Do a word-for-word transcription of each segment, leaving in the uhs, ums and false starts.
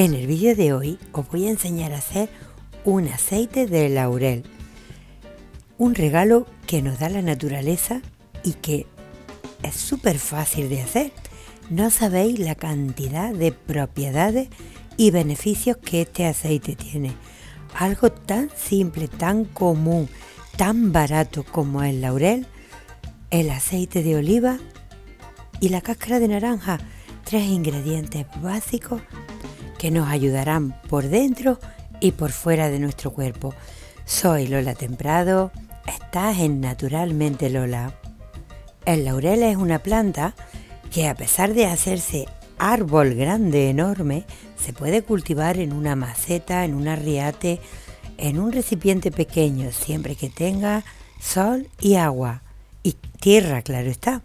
En el vídeo de hoy os voy a enseñar a hacer un aceite de laurel, un regalo que nos da la naturaleza y que es súper fácil de hacer. No sabéis la cantidad de propiedades y beneficios que este aceite tiene. Algo tan simple, tan común, tan barato como el laurel, el aceite de oliva y la cáscara de naranja, tres ingredientes básicos que nos ayudarán por dentro y por fuera de nuestro cuerpo. Soy Lola Temprado, estás en Naturalmente Lola. El laurel es una planta que, a pesar de hacerse árbol grande, enorme, se puede cultivar en una maceta, en un arriate, en un recipiente pequeño, siempre que tenga sol y agua y tierra, claro está.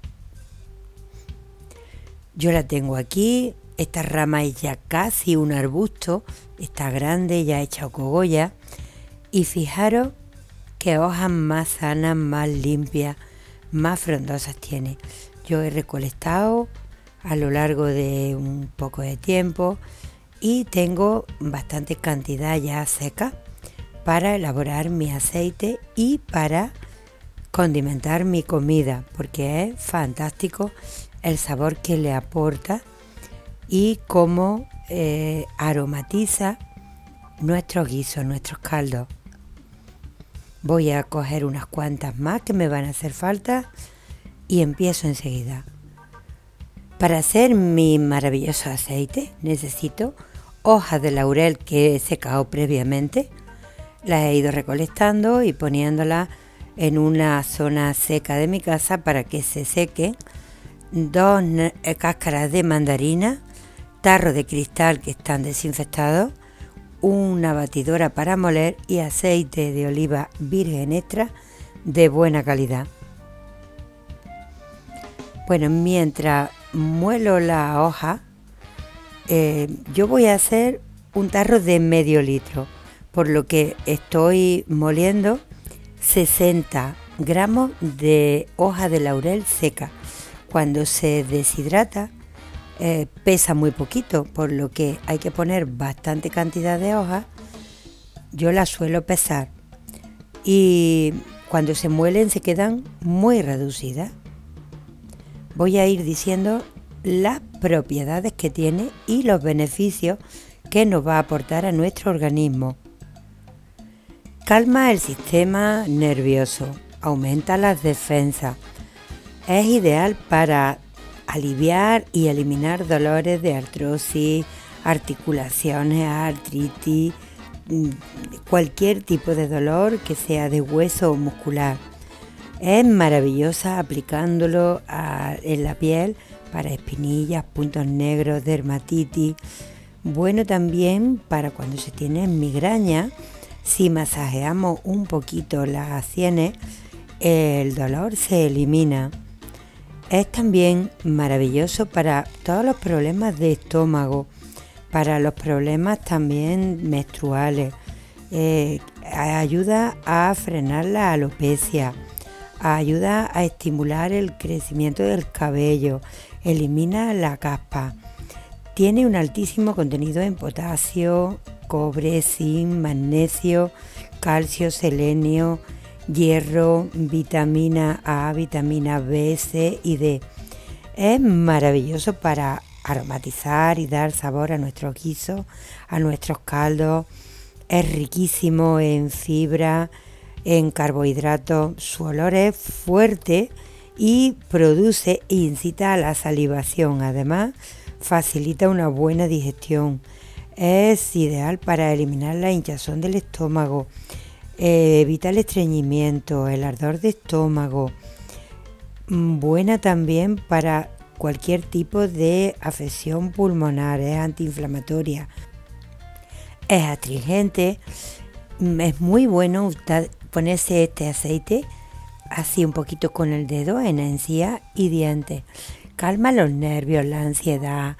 Yo la tengo aquí. Esta rama es ya casi un arbusto, está grande, ya hecha cogollo, y fijaros qué hojas más sanas, más limpias, más frondosas tiene. Yo he recolectado a lo largo de un poco de tiempo y tengo bastante cantidad ya seca para elaborar mi aceite y para condimentar mi comida, porque es fantástico el sabor que le aporta y cómo eh, aromatiza nuestros guisos, nuestros caldos. Voy a coger unas cuantas más que me van a hacer falta y empiezo enseguida. Para hacer mi maravilloso aceite necesito hojas de laurel que he secado previamente. Las he ido recolectando y poniéndolas en una zona seca de mi casa para que se sequen. Dos cáscaras de mandarina, tarros de cristal que están desinfectados, una batidora para moler y aceite de oliva virgen extra de buena calidad. Bueno, mientras muelo la hoja, eh, yo voy a hacer un tarro de medio litro, por lo que estoy moliendo sesenta gramos de hoja de laurel seca. Cuando se deshidrata, Eh, pesa muy poquito, por lo que hay que poner bastante cantidad de hojas. Yo las suelo pesar y cuando se muelen se quedan muy reducidas. Voy a ir diciendo las propiedades que tiene y los beneficios que nos va a aportar a nuestro organismo. Calma el sistema nervioso, aumenta las defensas, es ideal para aliviar y eliminar dolores de artrosis, articulaciones, artritis, cualquier tipo de dolor que sea de hueso o muscular. Es maravillosa aplicándolo a, en la piel para espinillas, puntos negros, dermatitis. Bueno también para cuando se tiene migraña, si masajeamos un poquito las sienes, el dolor se elimina. Es también maravilloso para todos los problemas de estómago, para los problemas también menstruales. Eh, ayuda a frenar la alopecia, ayuda a estimular el crecimiento del cabello, elimina la caspa. Tiene un altísimo contenido en potasio, cobre, zinc, magnesio, calcio, selenio, hierro, vitamina A, vitamina B, C y D. Es maravilloso para aromatizar y dar sabor a nuestros guisos, a nuestros caldos. Es riquísimo en fibra, en carbohidratos. Su olor es fuerte y produce e incita a la salivación. Además, facilita una buena digestión. Es ideal para eliminar la hinchazón del estómago. Eh, evita el estreñimiento, el ardor de estómago. Buena también para cualquier tipo de afección pulmonar, es antiinflamatoria, es astringente. Es muy bueno ponerse este aceite así un poquito con el dedo en encías y dientes. Calma los nervios, la ansiedad.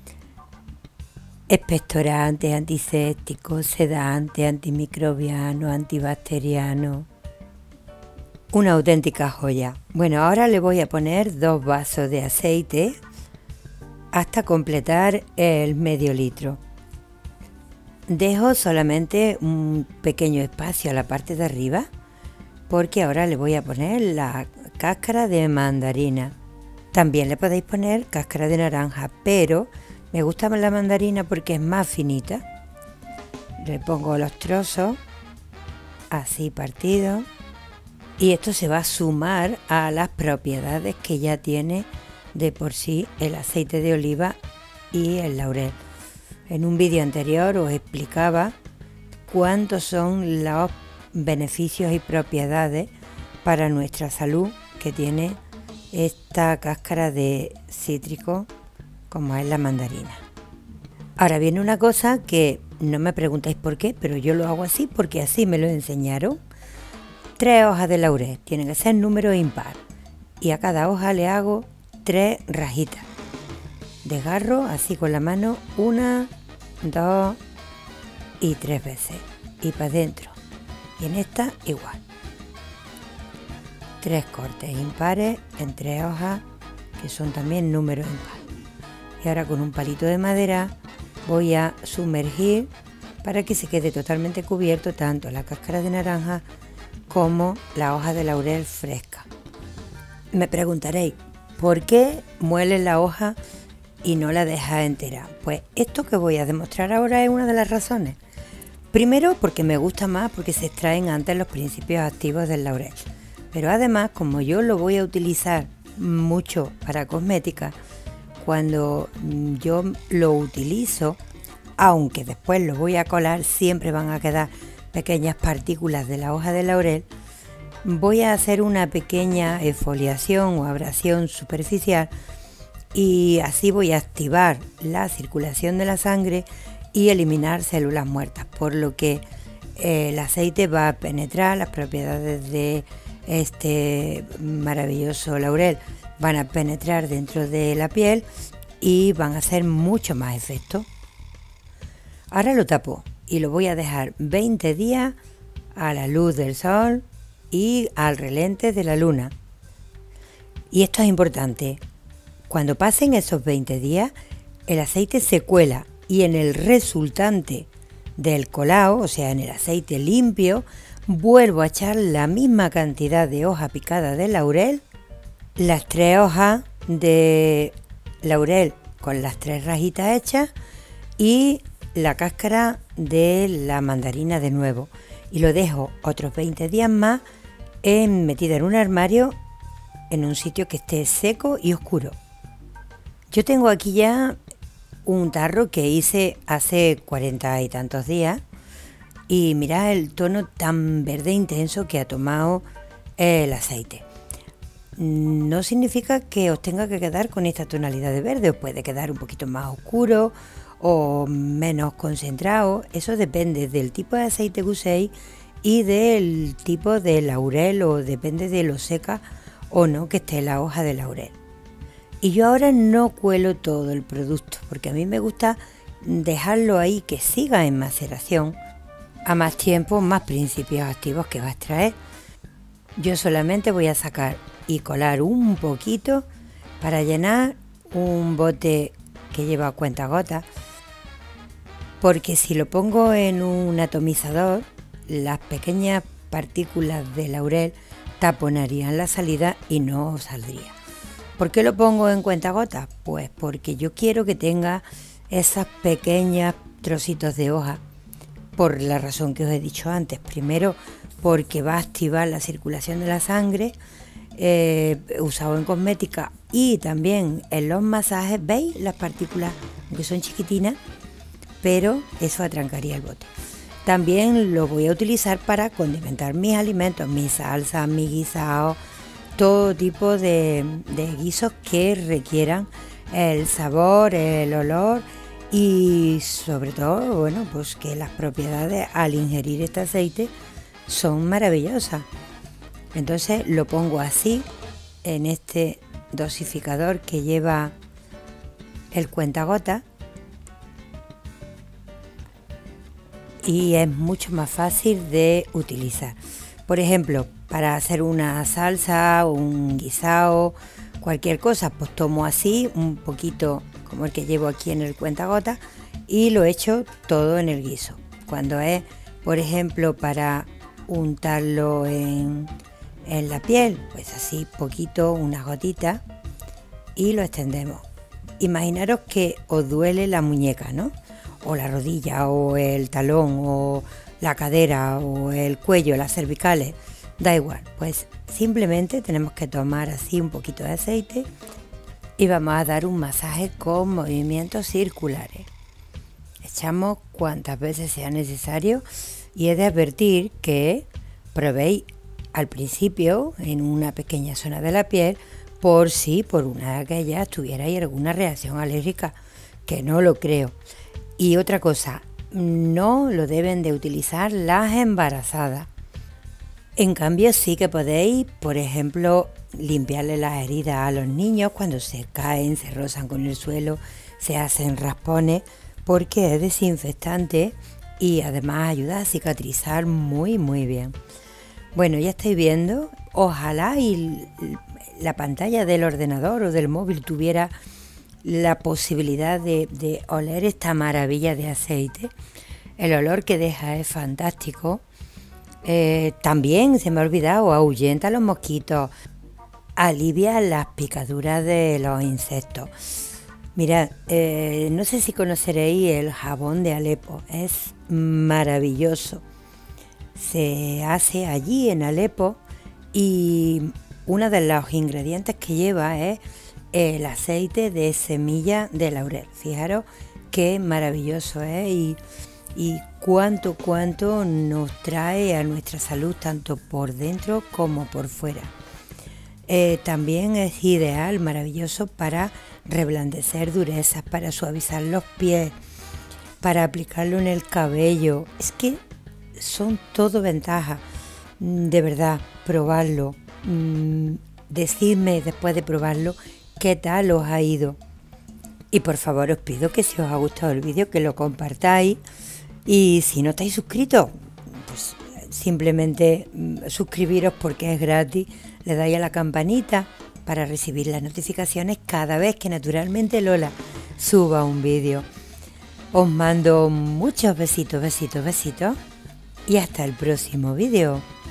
Expectorante, antiséptico, sedante, antimicrobiano, antibacteriano. Una auténtica joya. Bueno, ahora le voy a poner dos vasos de aceite hasta completar el medio litro. Dejo solamente un pequeño espacio a la parte de arriba porque ahora le voy a poner la cáscara de mandarina. También le podéis poner cáscara de naranja, pero me gusta más la mandarina porque es más finita. Le pongo los trozos así partidos y esto se va a sumar a las propiedades que ya tiene de por sí el aceite de oliva y el laurel. En un vídeo anterior os explicaba cuántos son los beneficios y propiedades para nuestra salud que tiene esta cáscara de cítrico como es la mandarina. Ahora viene una cosa que no me preguntáis por qué, pero yo lo hago así porque así me lo enseñaron. Tres hojas de laurel, tienen que ser número impar y a cada hoja le hago tres rajitas. Desgarro así con la mano una, dos y tres veces y para adentro, y en esta igual. Tres cortes impares en tres hojas que son también números impares. Y ahora con un palito de madera voy a sumergir para que se quede totalmente cubierto tanto la cáscara de naranja como la hoja de laurel fresca. Me preguntaréis, ¿por qué mueles la hoja y no la dejas entera? Pues esto que voy a demostrar ahora es una de las razones. Primero porque me gusta más porque se extraen antes los principios activos del laurel. Pero además, como yo lo voy a utilizar mucho para cosmética, cuando yo lo utilizo, aunque después lo voy a colar, siempre van a quedar pequeñas partículas de la hoja de laurel, voy a hacer una pequeña exfoliación o abrasión superficial y así voy a activar la circulación de la sangre y eliminar células muertas, por lo que eh, el aceite va a penetrar las propiedades de este maravilloso laurel, van a penetrar dentro de la piel y van a hacer mucho más efecto. Ahora lo tapo y lo voy a dejar veinte días a la luz del sol y al relente de la luna. Y esto es importante, cuando pasen esos veinte días el aceite se cuela y en el resultante del colado, o sea en el aceite limpio, vuelvo a echar la misma cantidad de hoja picada de laurel, las tres hojas de laurel con las tres rajitas hechas y la cáscara de la mandarina de nuevo, y lo dejo otros veinte días más en, metida en un armario en un sitio que esté seco y oscuro. Yo tengo aquí ya un tarro que hice hace cuarenta y tantos días y mirad el tono tan verde intenso que ha tomado el aceite. No significa que os tenga que quedar con esta tonalidad de verde, os puede quedar un poquito más oscuro o menos concentrado, eso depende del tipo de aceite que uséis y del tipo de laurel, o depende de lo seca o no que esté la hoja de laurel. Y yo ahora no cuelo todo el producto porque a mí me gusta dejarlo ahí que siga en maceración a más tiempo, más principios activos que va a extraer. Yo solamente voy a sacar y colar un poquito para llenar un bote que lleva cuentagotas, porque si lo pongo en un atomizador, las pequeñas partículas de laurel taponarían la salida y no saldría. ¿Por qué lo pongo en cuentagotas? Pues porque yo quiero que tenga esas pequeñas trocitos de hoja, por la razón que os he dicho antes. Primero, porque va a activar la circulación de la sangre, eh, usado en cosmética y también en los masajes. ¿Veis las partículas? Aunque son chiquitinas, pero eso atrancaría el bote. También lo voy a utilizar para condimentar mis alimentos, mis salsas, mis guisados, todo tipo de, de guisos que requieran el sabor, el olor y sobre todo, bueno, pues que las propiedades al ingerir este aceite son maravillosas. Entonces lo pongo así en este dosificador que lleva el cuentagotas y es mucho más fácil de utilizar. Por ejemplo, para hacer una salsa o un guisado, cualquier cosa, pues tomo así un poquito como el que llevo aquí en el cuentagotas y lo echo todo en el guiso. Cuando es, por ejemplo, para untarlo en, en la piel, pues así poquito, unas gotitas, y lo extendemos. Imaginaros que os duele la muñeca, ¿no? O la rodilla, o el talón, o la cadera, o el cuello, las cervicales, da igual. Pues simplemente tenemos que tomar así un poquito de aceite y vamos a dar un masaje con movimientos circulares. Echamos cuantas veces sea necesario y he de advertir que probéis al principio en una pequeña zona de la piel por si por una de aquellas tuvierais alguna reacción alérgica, que no lo creo. Y otra cosa, no lo deben de utilizar las embarazadas. En cambio sí que podéis, por ejemplo, limpiarle las heridas a los niños cuando se caen, se rozan con el suelo, se hacen raspones, porque es desinfectante y además ayuda a cicatrizar muy muy bien. Bueno, ya estáis viendo, ojalá y la pantalla del ordenador o del móvil tuviera la posibilidad de, de oler esta maravilla de aceite. El olor que deja es fantástico. Eh, también se me ha olvidado, ahuyenta los mosquitos, alivia las picaduras de los insectos. Mirad, eh, no sé si conoceréis el jabón de Alepo, es maravilloso. Se hace allí en Alepo y uno de los ingredientes que lleva es el aceite de semilla de laurel. Fijaros qué maravilloso es y, y cuánto, cuánto nos trae a nuestra salud tanto por dentro como por fuera. Eh, también es ideal, maravilloso para reblandecer durezas, para suavizar los pies, para aplicarlo en el cabello. Es que son todo ventajas. De verdad, probarlo. Mm, decidme después de probarlo qué tal os ha ido. Y por favor os pido que si os ha gustado el vídeo que lo compartáis. Y si no estáis suscritos, pues simplemente mm, suscribiros porque es gratis. Le dais a la campanita para recibir las notificaciones cada vez que naturalmente Lola suba un vídeo. Os mando muchos besitos, besitos, besitos y hasta el próximo vídeo.